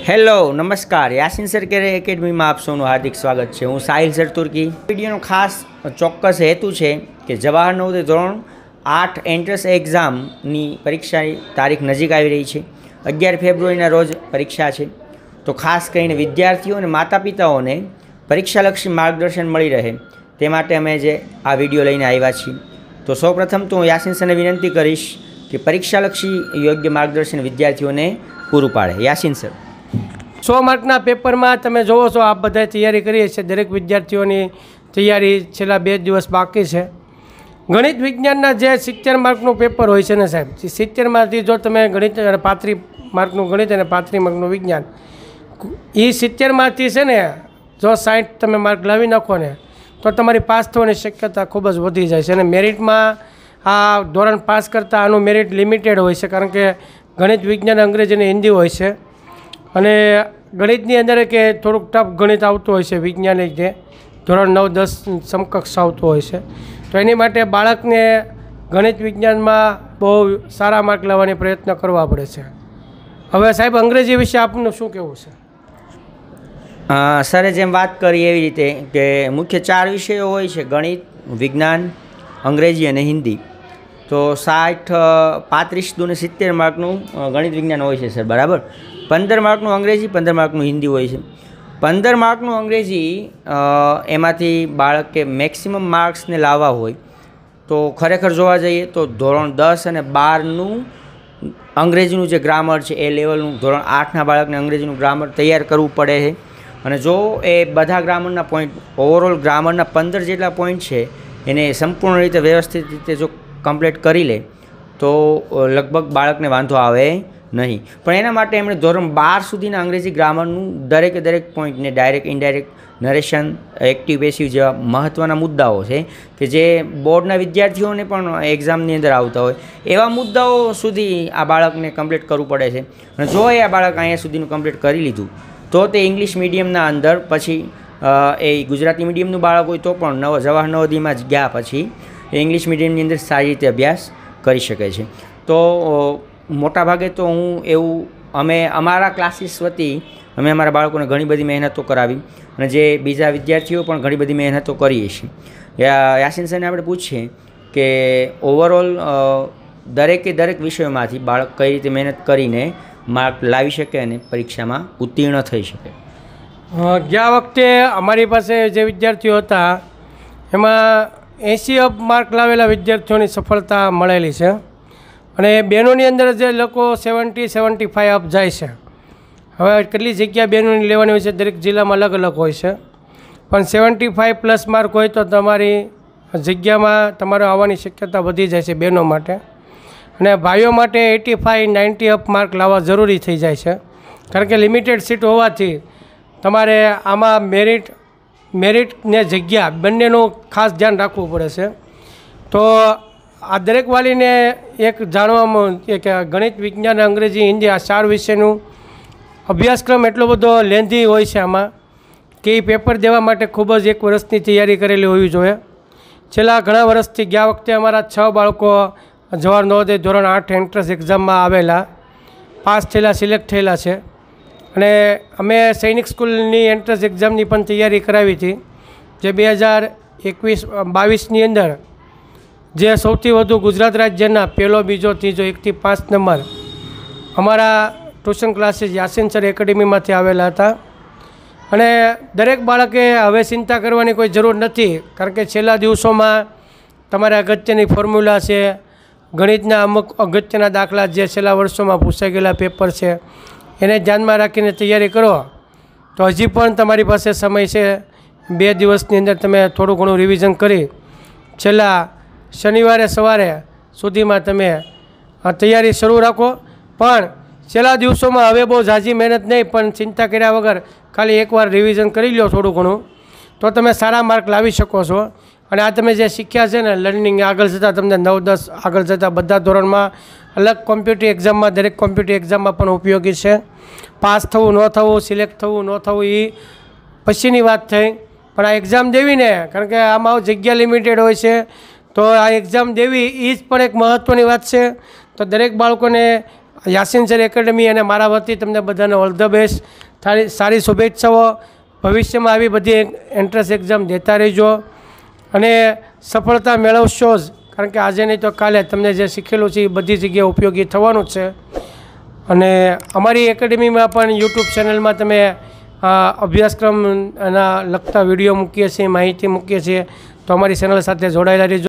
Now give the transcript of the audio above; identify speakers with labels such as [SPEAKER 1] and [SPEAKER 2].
[SPEAKER 1] Hello નમસ્કાર, Yasin sir કેરે એકેડમીમાં આપ સૌનું હાર્દિક સ્વાગત છે। હું સાહિલ સર તુર્કી। વિડીયોનો ખાસ ચોક્કસ હેતુ છે કે જવાહર નવોદય ધોરણ 8 એન્ટ્રન્સ એક્ઝામની પરીક્ષાની તારીખ નજીક આવી રહી છે। 11 ફેબ્રુઆરીના રોજ પરીક્ષા છે, તો ખાસ કરીને વિદ્યાર્થીઓ અને માતા પિતાઓને પરીક્ષાલક્ષી માર્ગદર્શન મળી રહે તે માટે અમે જે આ વિડીયો લઈને આવ્યા છીએ। તો સૌપ્રથમ તો હું યાસીન સરને વિનંતી કરીશ કે પરીક્ષાલક્ષી યોગ્ય માર્ગદર્શન વિદ્યાર્થીઓને પૂરું પાડે। યાસીન સર।
[SPEAKER 2] 100 માર્કના પેપરમાં તમે જોવો છો, આપ બધાએ તૈયારી કરીએ છીએ। દરેક વિદ્યાર્થીઓની તૈયારી છેલ્લા 2 દિવસ બાકી છે। ગણિત વિજ્ઞાનના જે 70 માર્કનું પેપર હોય છે ને સાહેબ, 70માંથી જો તમે ગણિત અને 35 માર્કનું ગણિત અને 35 માર્કનું વિજ્ઞાન, એ 70માંથી છે ને જો 60 તમે માર્ક લાવી નાખો ને તો તમારી પાસ થવાની શક્યતા ખૂબ જ વધી જાય છે। અને મેરિટમાં આ ધોરણ 5 કરતાં આનું મેરિટ લિમિટેડ હોય છે, કારણ કે ગણિત વિજ્ઞાન અંગ્રેજી અને હિન્દી હોય છે। અને ગણિતની અંદર કે થોડુંક ટફ ગણિત આવતું હોય છે, વૈજ્ઞાનિક જે ધોરણ 9-10 સમકક્ષ આવતું હોય છે। તો એની માટે બાળકને ગણિત વિજ્ઞાનમાં બહુ સારા માર્ક લાવવાની પ્રયત્ન કરવા પડે છે। હવે સાહેબ, અંગ્રેજી વિશે આપનું શું કહેવું છે?
[SPEAKER 1] સરે જેમ વાત કરી એવી રીતે કે મુખ્ય 4 વિષયો હોય છે, ગણિત, વિજ્ઞાન, અંગ્રેજી અને હિન્દી। તો 60, 35, 70 માર્કનું ગણિત વિજ્ઞાન હોય છે સર, બરાબર। 15 માર્કનું અંગ્રેજી, 15 માર્કનું હિન્દી હોય છે। 15 માર્કનું અંગ્રેજી એમાંથી બાળકે મેક્સિમમ માર્ક્સને લાવવા હોય તો ખરેખર જોવા જઈએ તો ધોરણ 10 અને 12નું અંગ્રેજીનું જે ગ્રામર છે એ લેવલનું ધોરણ 8ના બાળકને અંગ્રેજીનું ગ્રામર તૈયાર કરવું પડે છે। અને જો એ બધા ગ્રામરના પોઈન્ટ, ઓવરઓલ ગ્રામરના 15 જેટલા પોઈન્ટ છે એને સંપૂર્ણ રીતે વ્યવસ્થિત રીતે જો કમ્પ્લીટ કરી લે તો લગભગ બાળકને વાંધો આવે નહીં। પણ એના માટે એમણે ધોરણ 12 સુધીના અંગ્રેજી ગ્રામરનું દરેક પોઈન્ટને direct, indirect, narration, active passive જેવા મહત્ત્વના મુદ્દાઓ છે કે જે બોર્ડના વિદ્યાર્થીઓને પણ એક્ઝામની અંદર આવતા હોય એવા મુદ્દાઓ સુધી આ બાળકને કમ્પ્લીટ કરવું પડે છે। અને જો એ આ બાળક અહીંયા સુધીનું કમ્પ્લીટ કરી લીધું તો તે ઇંગ્લિશ મીડિયમના અંદર પછી એ ગુજરાતી મીડિયમનું બાળક હોય તો પણ જવાહર નવોદયમાં જ ગયા પછી એ ઇંગ્લિશ મીડિયમની અંદર સારી રીતે અભ્યાસ કરી શકે છે। તો મોટાભાગે તો હું એવું અમે અમારા ક્લાસીસ વતી અમે અમારા બાળકોને ઘણી બધી મહેનતો કરાવી અને જે બીજા વિદ્યાર્થીઓ પણ ઘણી બધી મહેનતો કરીએ છીએ। યાસીન સરને આપણે પૂછીએ કે ઓવરઓલ દરેક વિષયોમાંથી બાળક કઈ રીતે મહેનત કરીને માર્ક લાવી શકે અને પરીક્ષામાં ઉત્તીર્ણ થઈ શકે।
[SPEAKER 2] ગયા વખતે અમારી પાસે જે વિદ્યાર્થીઓ હતા એમાં 80 માર્ક લાવેલા વિદ્યાર્થીઓની સફળતા મળેલી છે। અને બહેનોની અંદર જે લોકો 70-75 અપ જાય છે। હવે કેટલી જગ્યા બહેનોની લેવાની હોય છે, દરેક જિલ્લામાં અલગ હોય છે, પણ 75+ માર્ક હોય તો તમારી જગ્યામાં તમારે આવવાની શક્યતા વધી જાય છે બહેનો માટે। અને ભાઈઓ માટે 85-90 અપ માર્ક લાવવા જરૂરી થઈ જાય છે, કારણ કે લિમિટેડ સીટ હોવાથી તમારે આમાં મેરિટ ને જગ્યા બંનેનું ખાસ ધ્યાન રાખવું પડે છે। તો આ દરેક વાલીને એક જાણવામાં કે ગણિત, વિજ્ઞાન, અંગ્રેજી, હિન્દી આ 4 વિષયનું અભ્યાસક્રમ એટલો બધો લેન્ધી હોય છે આમાં કે એ પેપર દેવા માટે ખૂબ જ 1 વર્ષની તૈયારી કરેલી હોવી જોઈએ। છેલ્લા ઘણા વર્ષથી ગયા વખતે અમારા 6 બાળકો જવાહર નવોદય ધોરણ 8 એન્ટ્રન્સ એક્ઝામમાં આવેલા, પાસ થયેલા, સિલેક્ટ થયેલા છે। અને અમે સૈનિક સ્કૂલની એન્ટ્રન્સ એક્ઝામની પણ તૈયારી કરાવી હતી, જે 2021-22ની અંદર જે સૌથી વધુ ગુજરાત રાજ્યના 1લો, 2જો, 3જો, 1થી 5 નંબર અમારા ટ્યુશન ક્લાસીસ યાસીન સર એકેડમીમાંથી આવેલા હતા। અને દરેક બાળકે હવે ચિંતા કરવાની કોઈ જરૂર નથી, કારણ કે છેલ્લા દિવસોમાં તમારે અગત્યની ફોર્મ્યુલા છે, ગણિતના અમુક અગત્યના દાખલા જે છેલ્લા વર્ષોમાં પૂછાઈ ગયેલા પેપર છે એને ધ્યાનમાં રાખીને તૈયારી કરો તો હજી પણ તમારી પાસે સમય છે। 2 દિવસની અંદર તમે થોડું ઘણું રિવિઝન કરી છેલ્લા શનિવારે સવારે સુધીમાં તમે તૈયારી શરૂ રાખો। પણ છેલ્લા દિવસોમાં હવે બહુ ઝાઝી મહેનત નહીં, પણ ચિંતા કર્યા વગર ખાલી એકવાર રિવિઝન કરી લો થોડું ઘણું તો તમે સારા માર્ક લાવી શકો છો। અને આ તમે જે શીખ્યા છે ને લર્નિંગ, આગળ જતાં તમને 9-10 આગળ જતાં બધા ધોરણમાં અલગ કોમ્પિટિટિવ એક્ઝામમાં, દરેક કોમ્પિટિટિવ એક્ઝામમાં પણ ઉપયોગી છે। પાસ થવું ન થવું, સિલેક્ટ થવું ન થવું એ પછીની વાત થઈ, પણ આ એક્ઝામ દેવીને, કારણ કે આમાં જગ્યા લિમિટેડ હોય છે, તો આ એક્ઝામ દેવી એ જ પણ એક મહત્ત્વની વાત છે। તો દરેક બાળકોને યાસીન સર એકેડમી અને મારા વતી તમને બધાને ઓલ ધ બેસ્ટ, સારી શુભેચ્છાઓ. ભવિષ્યમાં આવી બધી એન્ટ્રન્સ એક્ઝામ દેતા રહેજો અને સફળતા મેળવશો જ, કારણ કે આજે નહીં તો કાલે તમને જે શીખેલું છે એ બધી જગ્યાએ ઉપયોગી થવાનું જ છે. અને અમારી એકેડમીમાં પણ યુટ્યુબ ચેનલમાં તમે અભ્યાસક્રમના લગતા વિડીયો મૂકીએ છીએ, માહિતી મૂકીએ છીએ, તો અમારી ચેનલ સાથે જોડાયેલા રહેજો.